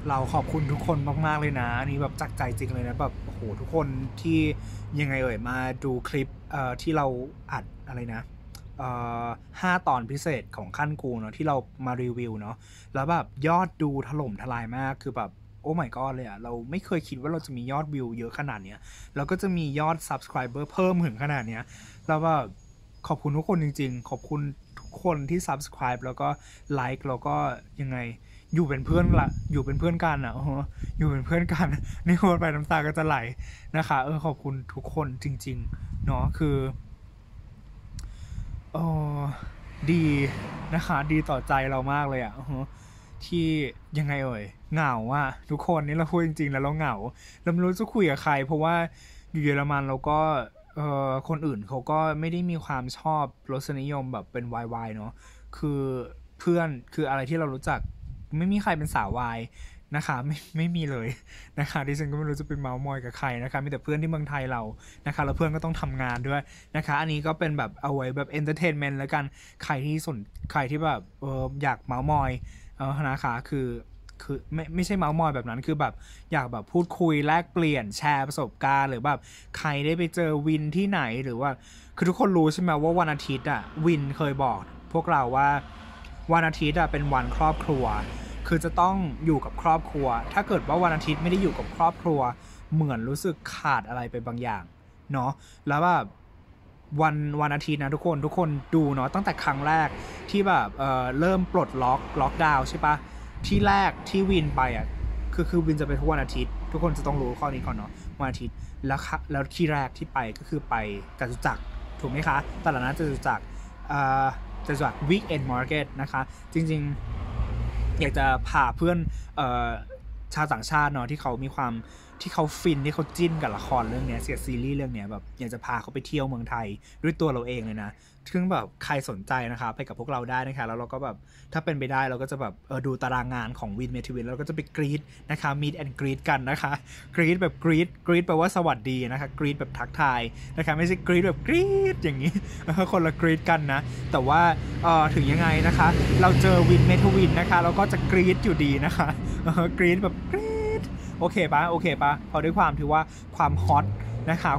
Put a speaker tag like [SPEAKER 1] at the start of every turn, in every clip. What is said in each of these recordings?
[SPEAKER 1] เราขอบคุณทุกคนมากๆเลยนะอันนี้แบบจากใจจริงเลยนะแบบโอ้โหทุกคนที่ยังไงมาดูคลิปที่เราอัดอะไรนะเอ่อ5 ตอนพิเศษของขั้นกูเนาะที่เรามารีวิวเนาะแล้วแบบยอดดูถล่มทลายมากคือแบบโอ้ my god เลยอะเราไม่เคยคิดว่าเราจะมียอดวิวเยอะขนาดเนี้ยแล้วก็จะมียอด subscriber เพิ่มถึงขนาดเนี้ยแล้วแบบขอบคุณทุกคนจริงๆขอบคุณทุกคนที่ subscribe แล้วก็ไลค์แล้วก็ยังไง อยู่เป็นเพื่อนละอยู่เป็นเพื่อนกันอ่ะอยู่เป็นเพื่อนกันนี่โคตรไปน้ำตาก็จะไหลนะคะขอบคุณทุกคนจริงๆเนาะคือเออดีนะคะดีต่อใจเรามากเลยอ่ะที่ยังไงเหงาอ่ะทุกคนนี่เราพูดจริงๆแล้วเราเหงาเราไม่รู้จะคุยกับใครเพราะว่าอยู่เยอรมันเราก็คนอื่นเขาก็ไม่ได้มีความชอบรสนิยมแบบเป็นวายๆเนาะคือเพื่อนคืออะไรที่เรารู้จัก ไม่มีใครเป็นสาววายนะคะไม่มีเลยนะคะดิฉันก็ไม่รู้จะเป็นเมาส์มอยกับใครนะคะมีแต่เพื่อนที่เมืองไทยเรานะคะแล้วเพื่อนก็ต้องทำงานด้วยนะคะอันนี้ก็เป็นแบบเอาไว้แบบเอนเตอร์เทนเมนต์แล้วกันใครที่แบบอยากเมาส์มอยนะคะคือไม่ใช่เมาส์มอยแบบนั้นคือแบบอยากแบบพูดคุยแลกเปลี่ยนแชร์ประสบการณ์หรือแบบใครได้ไปเจอวินที่ไหนหรือว่าคือทุกคนรู้ใช่ไหมว่าวันอาทิตย์อ่ะวินเคยบอกพวกเราว่าวันอาทิตย์อ่ะเป็นวันครอบครัว คือจะต้องอยู่กับครอบครัว ถ้าเกิดว่าวันอาทิตย์ไม่ได้อยู่กับครอบครัว เหมือนรู้สึกขาดอะไรไปบางอย่างเนาะแล้วแบบวันอาทิตย์นะทุกคนดูเนาะตั้งแต่ครั้งแรกที่แบบเริ่มปลดล็อกดาวน์ใช่ปะที่แรกที่วินไปอ่ะคือวินจะไปทุกวันอาทิตย์ทุกคนจะต้องรู้ข้อนี้ก่อนเนาะวันอาทิตย์แล้วที่แรกที่ไปก็คือไปจตุจักรถูกไหมคะตลาดนัดจตุจักรจตุจักร Weekend Market นะคะจริงๆอยากจะพาเพื่อนเอ่อชาวต่างชาติเนาะที่เขามีความที่เขาฟินที่เขาจิ้นกับละครเรื่องนี้เสียซีรีส์เรื่องนี้แบบอยากจะพาเขาไปเที่ยวเมืองไทยด้วยตัวเราเองเลยนะซึ่งแบบใครสนใจนะคะไปกับพวกเราได้นะคะแล้วเราก็แบบถ้าเป็นไปได้เราก็จะแบบดูตารางงานของวินเมทิวินแล้วก็จะไปกรีดนะคะมีดแอนด์กรีดกันนะคะกรีดแบบกรีดแปลว่าสวัสดีนะคะกรีดแบบทักทายนะคะไม่ใช่กรีดแบบกรีดอย่างนี้คนละกรีดกันนะแต่ว่าถึงยังไงนะคะเราเจอวินเมทิวินนะคะเราก็จะกรีดอยู่ดีนะคะกรีดแบบกรีด โอเคปะโอเคปะพอด้วยความที่ว่าความฮอตนะคะ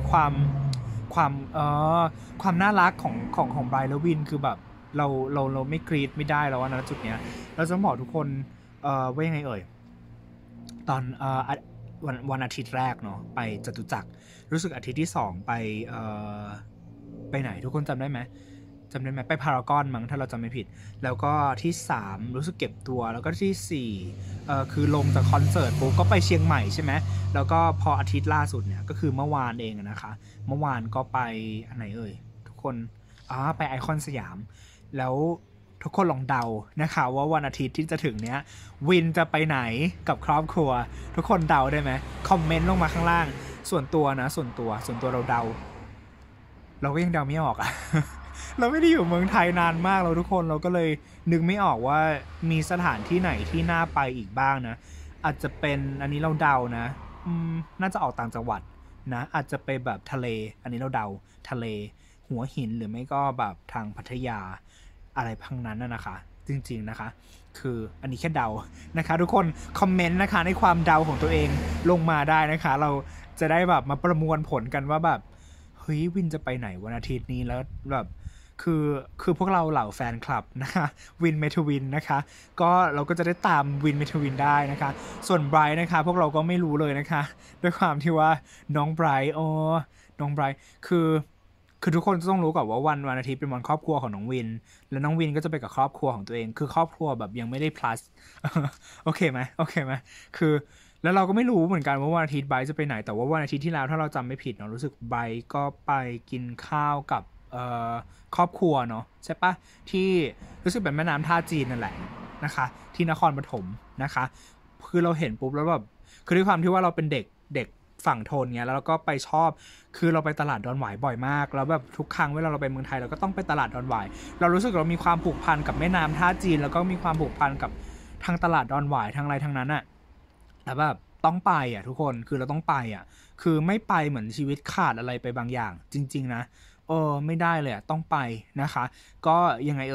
[SPEAKER 1] ความน่ารักของไบรท์และวินคือแบบเราไม่กรีดไม่ได้แล้วนะจุดเนี้ยเราจะบอกทุกคนว่ายังไงตอนวันอาทิตย์แรกเนาะไปจตุจักรรู้สึกอาทิตย์ที่2ไปไหนทุกคนจำได้ไหมไปพารากอนมั้งถ้าเราจำไม่ผิดแล้วก็ที่3รู้สึกเก็บตัวแล้วก็ที่4คือลงจากคอนเสิร์ตปุ๊บก็ไปเชียงใหม่ใช่ไหมแล้วก็พออาทิตย์ล่าสุดเนี่ยก็คือเมื่อวานเองนะคะเมื่อวานก็ไปอันไหนทุกคนไปไอคอนสยามแล้วทุกคนลองเดานะคะว่าวันอาทิตย์ที่จะถึงเนี้ยวินจะไปไหนกับครอบครัวทุกคนเดาได้ไหมคอมเมนต์ลงมาข้างล่างส่วนตัวนะส่วนตัวเราเดาเราก็ยังเดาไม่ออกอะ เราไม่ได้อยู่เมืองไทยนานมากแล้วทุกคนเราก็เลยนึกไม่ออกว่ามีสถานที่ไหนที่น่าไปอีกบ้างนะอาจจะเป็นอันนี้เราเดานะน่าจะออกต่างจังหวัดนะอาจจะไปแบบทะเลอันนี้เราเดาทะเลหัวหินหรือไม่ก็แบบทางพัทยาอะไรพังนั้นนะคะจริงๆนะคะคืออันนี้แค่เดานะคะทุกคนคอมเมนต์นะคะในความเดาของตัวเองลงมาได้นะคะเราจะได้แบบมาประมวลผลกันว่าแบบเฮ้ยวินจะไปไหนวันอาทิตย์นี้แล้วแบบคือคือพวกเราเหล่าแฟนคลับนะคะวินเมทวินนะคะก็เราก็จะได้ตามวินเมทวินได้นะคะส่วนไบรท์นะคะพวกเราก็ไม่รู้เลยนะคะด้วยความที่ว่าน้องไบรท์น้องไบรท์คือทุกคนจะต้องรู้ก่อนว่าวันอาทิตย์เป็นวันครอบครัวของน้องวินแล้วน้องวินก็จะไปกับครอบครัวของตัวเองคือครอบครัวแบบยังไม่ได้ plus โอเคไหมคือแล้วเราก็ไม่รู้เหมือนกันว่าวันอาทิตย์ไบร์ทจะไปไหนแต่ว่าวันอาทิตย์ที่แล้วถ้าเราจำไม่ผิดเนาะรู้สึกไบร์ทก็ไปกินข้าวกับครอบครัวเนาะใช่ปะที่รู้สึกเป็นแม่น้ำท่าจีนนั่นแหละนะคะที่นครปฐมนะคะคือเราเห็นปุ๊บแล้วแบบคือด้วยความที่ว่าเราเป็นเด็กฝั่งทนเงี้ยแล้วเราก็ไปชอบคือเราไปตลาดดอนหวายบ่อยมากแล้วแบบทุกครั้งเวลาเราไปเมืองไทยเราก็ต้องไปตลาดดอนหวายเรารู้สึกเรามีความผูกพันกับแม่น้ำท่าจีนแล้วก็มีความผูกพันกับทางตลาดดอนหวายทางอะไรทางนั้นอะแต่แบบต้องไปอ่ะทุกคนคือเราต้องไปอ่ะคือไม่ไปเหมือนชีวิตขาดอะไรไปบางอย่างจริงๆนะไม่ได้เลยอะต้องไปนะคะก็ยังไง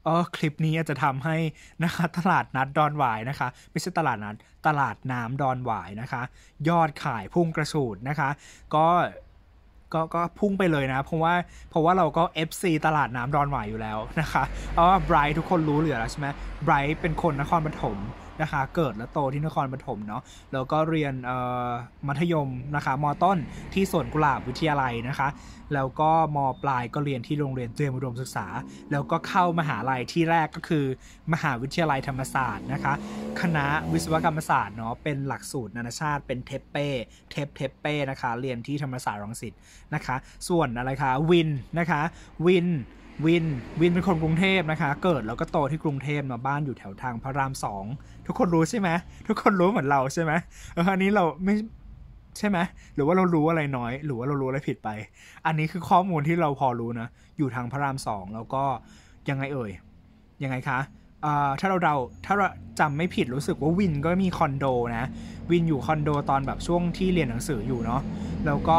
[SPEAKER 1] คลิปนี้อาจจะทำให้นะคะตลาดนัดดอนหวายนะคะไม่ใช่ตลาดนัดตลาดน้ำดอนหวายนะคะยอดขายพุ่งกระฉูดนะคะก็พุ่งไปเลยนะเพราะว่าเราก็ FC ตลาดน้ำดอนหวายอยู่แล้วนะคะเพราะว่าไบรท์ทุกคนรู้เหลือแล้วใช่ไหมไบรท์เป็นคนนครปฐมนะคะเกิดและโตที่นครปฐมเนาะแล้วก็เรียนมัธยมนะคะม.ต้นที่สวนกุหลาบวิทยาลัยนะคะแล้วก็ม.ปลายก็เรียนที่โรงเรียนเตรียมอุดมศึกษาแล้วก็เข้ามหาลัยที่แรกก็คือมหาวิทยาลัยธรรมศาสตร์นะคะคณะวิศวกรรมศาสตร์เนาะเป็นหลักสูตรนานาชาติเป็นเทปเป้นะคะเรียนที่ธรรมศาสตร์รังสิตนะคะส่วนอะไรคะวินนะคะวินเป็นคนกรุงเทพนะคะเกิดแล้วก็โตที่กรุงเทพเนาะบ้านอยู่แถวทางพระราม2ทุกคนรู้ใช่ไหมทุกคนรู้เหมือนเราใช่ไหมอันนี้เราไม่ใช่ไหมหรือว่าเรารู้อะไรน้อยหรือว่าเรารู้อะไรผิดไปอันนี้คือข้อมูลที่เราพอรู้นะอยู่ทางพระราม2แล้วก็ยังไงยังไงคะถ้าเราจำไม่ผิดรู้สึกว่าวินก็มีคอนโดนะวินอยู่คอนโดตอนแบบช่วงที่เรียนหนังสืออยู่เนาะแล้วก็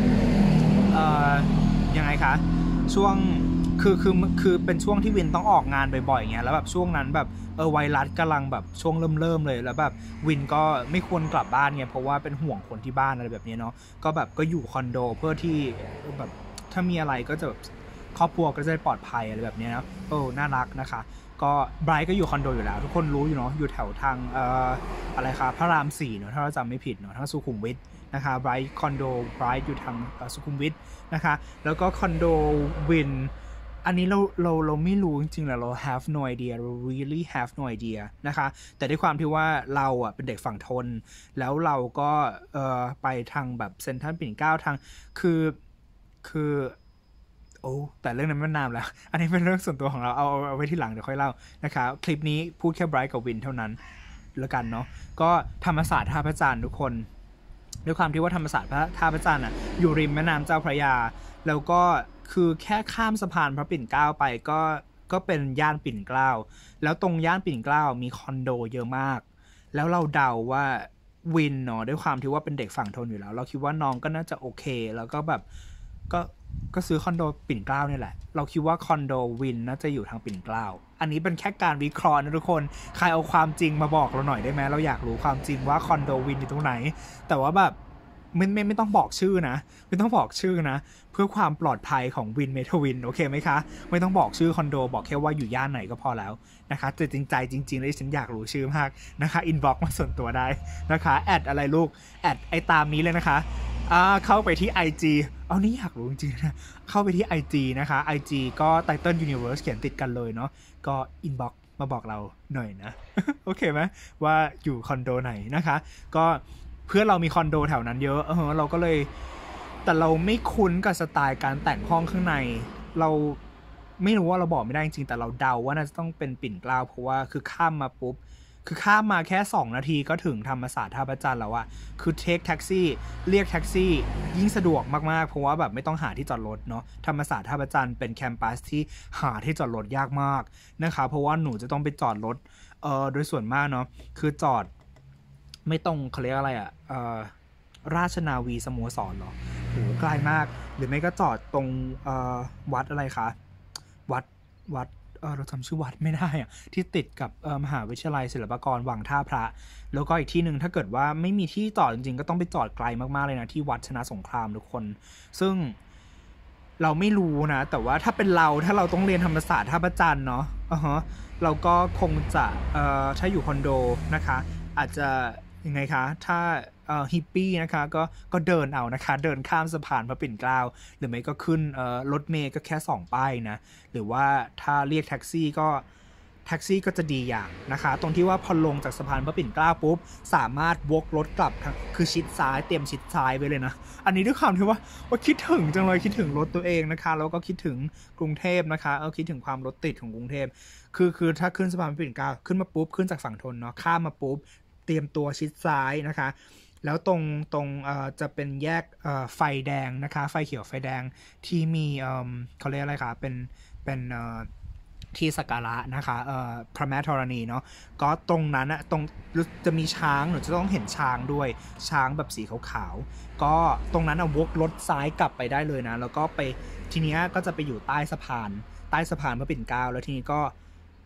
[SPEAKER 1] ยังไงคะช่วงคือเป็นช่วงที่วินต้องออกงานบ่อยๆเงี้ยแล้วแบบช่วงนั้นแบบไวรัสกำลังแบบช่วงเริ่มเลยแล้วแบบวินก็ไม่ควรกลับบ้านไงเพราะว่าเป็นห่วงคนที่บ้านอะไรแบบนี้เนาะก็แบบก็อยู่คอนโดเพื่อที่แบบถ้ามีอะไรก็จะครอบครัวก็จะปลอดภัยอะไรแบบนี้นะน่ารักนะคะก็ไบรท์ก็อยู่คอนโดอยู่แล้วทุกคนรู้อยู่เนาะอยู่แถวทางอะไรคะพระราม4เนาะถ้าเราจำไม่ผิดเนาะทางสุขุมวิทนะคะไบรท์คอนโดไบรท์อยู่ทางสุขุมวิทนะคะแล้วก็คอนโดวินอันนี้เราไม่รู้จริงๆแหละเรา have no idea เรา really have no idea นะคะแต่ด้วยความที่ว่าเราอ่ะเป็นเด็กฝั่งทนแล้วเราก็ไปทางแบบเซ็นทรัลปิ่นเกล้าทางคือแต่เรื่องนั้นมันนานแล้วอันนี้เป็นเรื่องส่วนตัวของเราเอาไว้ที่หลังเดี๋ยวค่อยเล่านะคะคลิปนี้พูดแค่ไบรท์กับวินเท่านั้นแล้วกันเนาะก็ธรรมศาสตร์ท่าพระจันทร์ทุกคนด้วยความที่ว่าธรรมศาสตร์ท่าพระจันทร์อ่ะอยู่ริมแม่น้ำเจ้าพระยาแล้วก็คือแค่ข้ามสะพานพระปิ่นเกล้าไปก็เป็นย่านปิ่นเกล้าแล้วตรงย่านปิ่นเกล้ามีคอนโดเยอะมากแล้วเราเดาว่าวินเนาะด้วยความที่ว่าเป็นเด็กฝั่งทนอยู่แล้วเราคิดว่าน้องก็น่าจะโอเคแล้วก็แบบก็ซื้อคอนโดปิ่นเกล้าเนี่ยแหละเราคิดว่าคอนโดวินน่าจะอยู่ทางปิ่นเกล้าอันนี้เป็นแค่การวิเคราะห์นะทุกคนใครเอาความจริงมาบอกเราหน่อยได้ไหมเราอยากรู้ความจริงว่าคอนโดวินอยู่ตรงไหนแต่ว่าแบบไม่ต้องบอกชื่อนะไม่ต้องบอกชื่อนะเพื่อความปลอดภัยของวินเมทวินโอเคไหมคะไม่ต้องบอกชื่อคอนโดบอกแค่ว่าอยู่ย่านไหนก็พอแล้วนะคะแต่จริงๆเลยฉันอยากรู้ชื่อมากนะคะอินบ็อกซ์มาส่วนตัวได้นะคะแอดอะไรลูกแอดไอตามนี้เลยนะคะเข้าไปที่ IG นี่อยากรู้จริงๆนะเข้าไปที่ IG นะคะ IG ก็ Title Universe เขียนติดกันเลยเนาะก็อินบ็อกซ์มาบอกเราหน่อยนะ โอเคไหมว่าอยู่คอนโดไหนนะคะก็เพื่อเรามีคอนโดแถวนั้นเยอะเราก็เลยแต่เราไม่คุ้นกับสไตล์การแต่งห้องข้างในเราไม่รู้ว่าเราบอกไม่ได้จริงๆแต่เราเดาว่าน่าจะต้องเป็นปิ่นเกล้าเพราะว่าคือข้ามมาปุ๊บคือข้ามมาแค่2นาทีก็ถึงธรรมศาสตร์ท่าพระจันทร์แล้วอะคือเทคแท็กซี่เรียกแท็กซี่ยิ่งสะดวกมากๆเพราะว่าแบบไม่ต้องหาที่จอดรถเนาะธรรมศาสตร์ท่าพระจันทร์เป็นแคมปัสที่หาที่จอดรถยากมากนะคะเพราะว่าหนูจะต้องไปจอดรถโดยส่วนมากเนาะคือจอดไม่ตรงเขาเรียกอะไรอะราชนาวีสโมสรเหรอโหไกลมากหรือไม่ก็จอดตรงวัดอะไรคะวัดเราจำชื่อวัดไม่ได้อะที่ติดกับมหาวิทยาลัยศิลปากรวังท่าพระแล้วก็อีกที่หนึ่งถ้าเกิดว่าไม่มีที่จอดจริงๆก็ต้องไปจอดไกลมากๆเลยนะที่วัดชนะสงครามทุกคนซึ่งเราไม่รู้นะแต่ว่าถ้าเป็นถ้าเราต้องเรียนธรรมศาสตร์ท่าพระจันทร์เนาะเราก็คงจะถ้าอยู่คอนโดนะคะอาจจะยังไงคะถ้าฮิปปี้นะคะก็เดินเอานะคะเดินข้ามสะพานพระปิ่นเกล้าหรือไม่ก็ขึ้นรถเมล์ก็แค่2ป้ายนะหรือว่าถ้าเรียกแท็กซี่ก็จะดีอย่างนะคะตรงที่ว่าพอลงจากสะพานพระปิ่นเกล้าปุ๊บสามารถวกรถกลับคือชิดซ้ายเตรียมชิดซ้ายไว้เลยนะอันนี้ด้วยความที่ว่าคิดถึงจังเลยคิดถึงรถตัวเองนะคะแล้วก็คิดถึงกรุงเทพนะคะคิดถึงความรถติดของกรุงเทพคือถ้าขึ้นสะพานพระปิ่นเกล้าขึ้นมาปุ๊บขึ้นจากฝั่งทนเนาะข้ามมาปุ๊บเตรียมตัวชิดซ้ายนะคะแล้วตรงจะเป็นแยกไฟแดงนะคะไฟเขียวไฟแดงที่มีเขาเรียกอะไรคะเป็นที่สักการะนะคะพระแม่ธรณีเนาะก็ตรงนั้นตรงจะมีช้างหนูจะต้องเห็นช้างด้วยช้างแบบสีขาวๆก็ตรงนั้นวกรถซ้ายกลับไปได้เลยนะแล้วก็ไปทีเนี้ยก็จะไปอยู่ใต้สะพานพระปิ่นเกล้าแล้วทีนี้ก็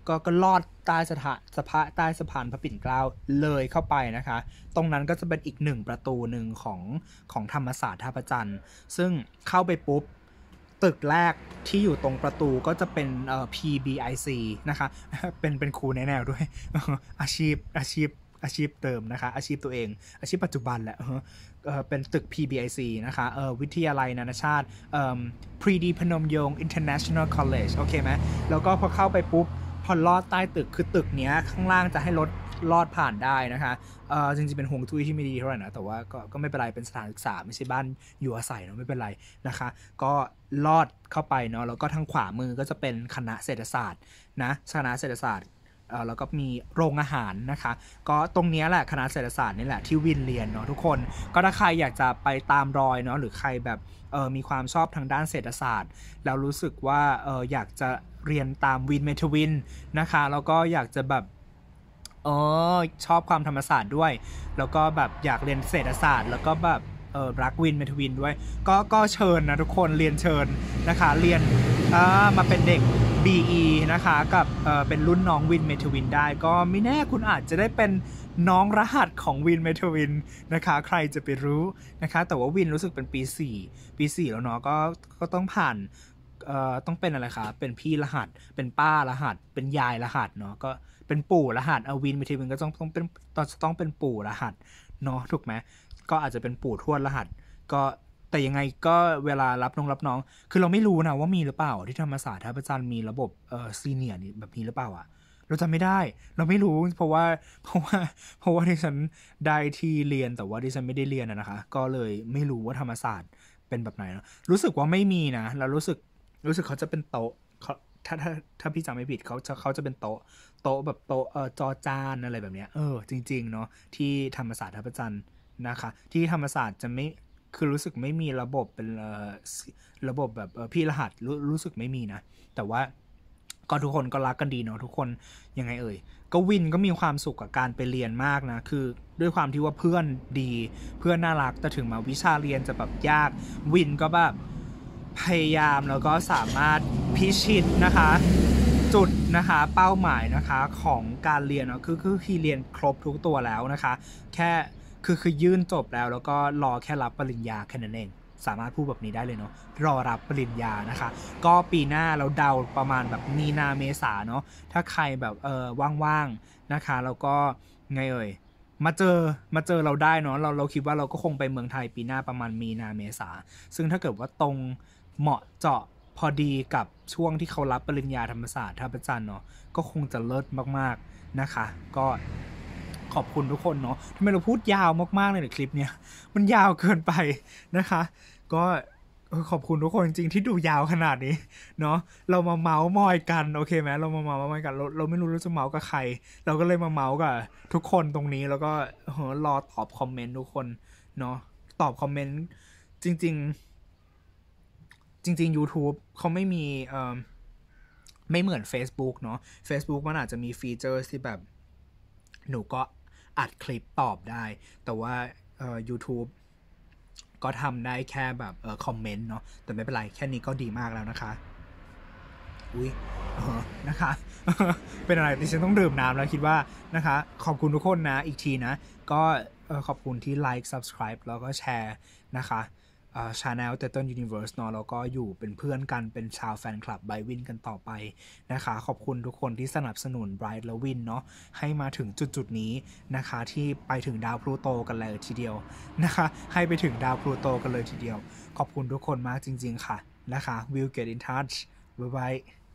[SPEAKER 1] ก็ลอดใต้ใต้สะพานพระปิ่นเกล้าเลยเข้าไปนะคะตรงนั้นก็จะเป็นอีกหนึ่งประตูหนึ่งของธรรมศาสตร์ท่าพระจันทร์ซึ่งเข้าไปปุ๊บตึกแรกที่อยู่ตรงประตูก็จะเป็นPBIC นะคะเป็นครูแนวด้วยอาชีพเติมนะคะอาชีพตัวเองอาชีพปัจจุบันแหละเป็นตึก PBIC นะคะวิทยาลัยนานาชาติพรีดีพนมยงค์ International College โอเคไหมแล้วก็พอเข้าไปปุ๊บพอลอดใต้ตึกคือตึกเนี้ยข้างล่างจะให้รถลอดผ่านได้นะคะจริงๆเป็นฮวงจุ้ยที่ไม่ดีเท่าไหร่นะแต่ว่าก็ไม่เป็นไรเป็นสถานศึกษาไม่ใช่บ้านอยู่อาศัยเนาะไม่เป็นไรนะคะก็ลอดเข้าไปเนาะแล้วก็ทางขวามือก็จะเป็นคณะเศรษฐศาสตร์นะคณะเศรษฐศาสตร์แล้วก็มีโรงอาหารนะคะก็ตรงนี้แหละคณะเศรษฐศาสตร์นี่แหละที่วินเรียนเนาะทุกคนก็ถ้าใครอยากจะไปตามรอยเนาะหรือใครแบบมีความชอบทางด้านเศรษฐศาสตร์แล้วรู้สึกว่าอยากจะเรียนตามวินเมทวินนะคะแล้วก็อยากจะแบบชอบความธรรมศาสตร์ด้วยแล้วก็แบบอยากเรียนเศรษฐศาสตร์แล้วก็แบบรักวินเมทวินด้วยก็เชิญนะทุกคนเรียนเชิญนะคะเรียนมาเป็นเด็ก BE นะคะกับเป็นรุ่นน้องวินเมทวินได้ก็ไม่แน่คุณอาจจะได้เป็นน้องรหัสของวินเมทวินนะคะใครจะไปรู้นะคะแต่ว่าวินรู้สึกเป็นปี4แล้วเนาะก็ต้องผ่านต้องเป็นอะไรคะเป็นพี่รหัสเป็นป้ารหัสเป็นยายรหัสเนาะก็เป็นปู่รหัสวินเมทวินก็ต้องเป็นปู่รหัสเนาะถูกไหมก็อาจจะเป็นปู่ทวดรหัสก็แต่ยังไงก็เวลารับน้องคือเราไม่รู้นะว่ามีหรือเปล่าที่ธรรมศาสตร์ท่าพระจันทร์มีระบบซีเนียร์แบบนี้หรือเปล่าอ่ะเราจำไม่ได้เราไม่รู้เพราะว่าดิฉันได้ที่เรียนแต่ว่าดิฉันไม่ได้เรียนนะคะก็เลยไม่รู้ว่าธรรมศาสตร์เป็นแบบไหนนะรู้สึกว่าไม่มีนะแล้วรู้สึกเขาจะเป็นโต๊ะถ้าพี่จำไม่ผิดเขาจะเป็นโต๊ะแบบโต๊ะจอจานอะไรแบบเนี้ยจริงๆเนาะที่ธรรมศาสตร์ท่าพระจันทร์นะคะที่ธรรมศาสตร์จะไม่คือรู้สึกไม่มีระบบเป็นระบบแบบพี่รหัสรู้สึกไม่มีนะแต่ว่าก็ทุกคนก็รักกันดีเนาะทุกคนยังไงก็วินก็มีความสุขกับการไปเรียนมากนะคือด้วยความที่ว่าเพื่อนดีเพื่อนน่ารักแต่ถึงมาวิชาเรียนจะแบบยากวินก็แบบพยายามแล้วก็สามารถพิชิตนะคะจุดนะคะเป้าหมายนะคะของการเรียนเนาะคือพี่เรียนครบทุกตัวแล้วนะคะแค่คือยื่นจบแล้วก็รอแค่รับปริญญาแค่นั้นเองสามารถพูดแบบนี้ได้เลยเนาะรอรับปริญญานะคะก็ปีหน้าเราเดาประมาณแบบมีนาเมษาเนาะถ้าใครแบบว่างๆนะคะแล้วก็ไงมาเจอเราได้เนาะเราคิดว่าเราก็คงไปเมืองไทยปีหน้าประมาณมีนาเมษาซึ่งถ้าเกิดว่าตรงเหมาะเจาะพอดีกับช่วงที่เขารับปริญญาธรรมศาสตร์ท่าพระจันทร์เนาะก็คงจะเลิศมากๆนะคะก็ขอบคุณทุกคนเนาะทำไมเราพูดยาวมากๆเลยในคลิปเนี้ยมันยาวเกินไปนะคะก็ขอบคุณทุกคนจริงๆที่ดูยาวขนาดนี้เนาะเรามาเมาส์มอยกันโอเคไหมเรามาเมาส์มอยกันเราไม่รู้จะเมาส์กับใครเราก็เลยมาเมาส์กับทุกคนตรงนี้แล้วก็รอตอบคอมเมนต์ทุกคนเนาะตอบคอมเมนต์จริง YouTube เขาไม่มีไม่เหมือน Facebook เนาะ Facebook มันอาจจะมีฟีเจอร์ที่แบบหนูก็อัดคลิปตอบได้แต่ว่าYouTube ก็ทำได้แค่แบบคอมเมนต์เนาะแต่ไม่เป็นไรแค่นี้ก็ดีมากแล้วนะคะอุ้ยนะคะ เป็นอะไรที่ฉันต้องดื่มน้ำแล้วคิดว่านะคะขอบคุณทุกคนนะอีกทีนะก็ขอบคุณที่ไลค์ subscribe แล้วก็แชร์นะคะchannel Turtle Universe เนาะแล้วก็อยู่เป็นเพื่อนกันเป็นชาวแฟนคลับไบวินกันต่อไปนะคะขอบคุณทุกคนที่สนับสนุนไบรท์และวินเนาะให้มาถึงจุดนี้นะคะที่ไปถึงดาวพลูโตกันเลยทีเดียวนะคะให้ไปถึงดาวพลูโตกันเลยทีเดียวขอบคุณทุกคนมากจริงๆค่ะนะคะ We'll get in touch bye bye